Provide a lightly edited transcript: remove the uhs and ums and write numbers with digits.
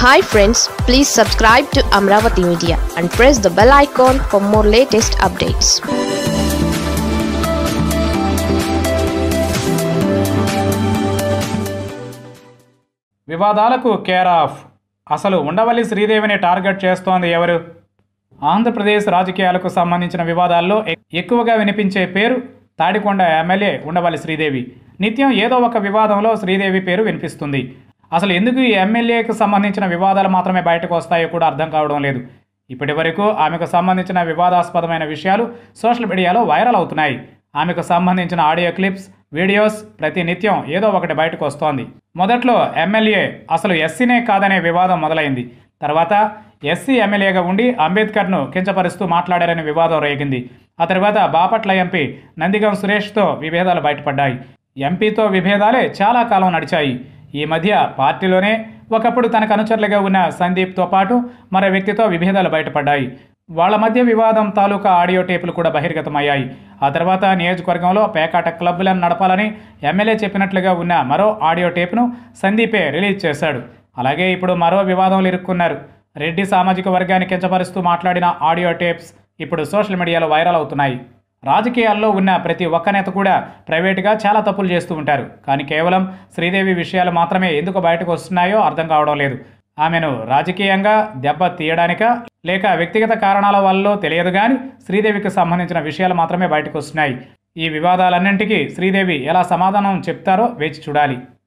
Hi friends, please subscribe to Amravati Media and press the bell icon for more latest updates. వివాదాలకు care of. అసలు Undavalli శ్రీదేవిని target చేస్తోంది ఎవరు? ఆంధ్రప్రదేశ్ రాజకీయాలకు సంబంధించిన వివాదాల్లో ఎక్కువగా వినిపించే పేరు తాడికొండ ఎమ్మెల్యే ఉండవల్లి శ్రీదేవి. నిత్యం ఏదో ఒక వివాదంలో శ్రీదేవి పేరు వినిపిస్తుంది. అసలు ఎందుకు ఈ ఎమ్మెల్యేకు సంబంధించిన వివాదాలు మాత్రమే బయటకు వస్తాయో కూడా అర్థం కావడం లేదు. ఇప్పటి వరకు ఆమెకు సంబంధించిన వివాదాస్పదమైన విషయాలు సోషల్ మీడియాలో వైరల్ అవుతున్నాయి. ఆమెకు సంబంధించిన ఆడియో క్లిప్స్, వీడియోస్ ప్రతి నిత్యం ఏదో ఒకటి బయటకు వస్తోంది. మొదట్లో ఎమ్మెల్యే అసలు ఎస్సీనే కాదనే వివాదం మొదలైంది. తర్వాత ఎస్సీ ఎమ్మెల్యేగా ఉండి అంబేద్కర్ను కించపరుస్తూ మాట్లాడారనే వివాదం రేగింది. ఆ తర్వాత బాపట్ల ఎంపీ నందిగం సురేష్తో విభేదాలు బయటపడ్డాయి. ఎంపీతో విభేదాలే చాలా కాలం నడిచాయి. ఈ మధ్య పార్టీలోనే ఒకప్పుడు తనకు అనుచరులుగా ఉన్న సందీప్తో పాటు మరో వ్యక్తితో విభేదాలు బయటపడ్డాయి. వాళ్ల మధ్య వివాదం తాలూకా ఆడియో టేపులు కూడా బహిర్గతమయ్యాయి. ఆ తర్వాత నియోజకవర్గంలో పేకాట క్లబ్బులను నడపాలని ఎమ్మెల్యే చెప్పినట్లుగా ఉన్న మరో ఆడియో టేపును సందీపే రిలీజ్ చేశాడు. అలాగే ఇప్పుడు మరో వివాదంలో ఇరుక్కున్నారు. రెడ్డి సామాజిక వర్గాన్ని కించపరుస్తూ మాట్లాడిన ఆడియో టేప్స్ ఇప్పుడు సోషల్ మీడియాలో వైరల్ అవుతున్నాయి. రాజకీయాల్లో ఉన్న ప్రతి ఒక్క నేత కూడా ప్రైవేటుగా చాలా తప్పులు చేస్తూ ఉంటారు. కానీ కేవలం శ్రీదేవి విషయాలు మాత్రమే ఎందుకు బయటకు వస్తున్నాయో అర్థం కావడం లేదు. ఆమెను రాజకీయంగా దెబ్బ తీయడానికా లేక వ్యక్తిగత కారణాల వల్ల తెలియదు కానీ శ్రీదేవికి సంబంధించిన విషయాలు మాత్రమే బయటకు వస్తున్నాయి. ఈ వివాదాలన్నింటికీ శ్రీదేవి ఎలా సమాధానం చెప్తారో వేచి చూడాలి.